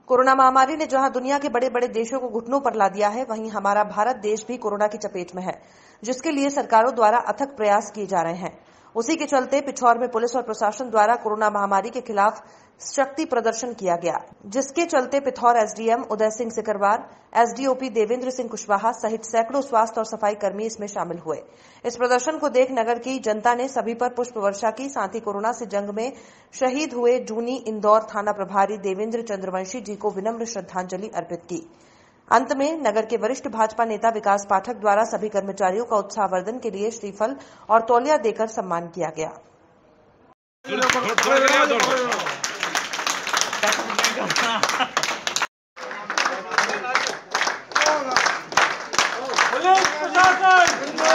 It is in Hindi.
कोरोना महामारी ने जहां दुनिया के बड़े बड़े देशों को घुटनों पर ला दिया है, वहीं हमारा भारत देश भी कोरोना की चपेट में है, जिसके लिए सरकारों द्वारा अथक प्रयास किए जा रहे हैं। उसी के चलते पिछौर में पुलिस और प्रशासन द्वारा कोरोना महामारी के खिलाफ शक्ति प्रदर्शन किया गया, जिसके चलते पिथौर एसडीएम उदय सिंह सिकरवार, एसडीओपी देवेंद्र सिंह कुशवाहा सहित सैकड़ों स्वास्थ्य और सफाई कर्मी इसमें शामिल हुए। इस प्रदर्शन को देख नगर की जनता ने सभी पर पुष्प वर्षा की, साथ ही कोरोना से जंग में शहीद हुए जूनी इंदौर थाना प्रभारी देवेंद्र चंद्रवंशी जी को विनम्र श्रद्धांजलि अर्पित की। अंत में नगर के वरिष्ठ भाजपा नेता विकास पाठक द्वारा सभी कर्मचारियों का उत्साहवर्धन के लिए श्रीफल और तौलिया देकर सम्मान किया गया। पुलिस प्रशासन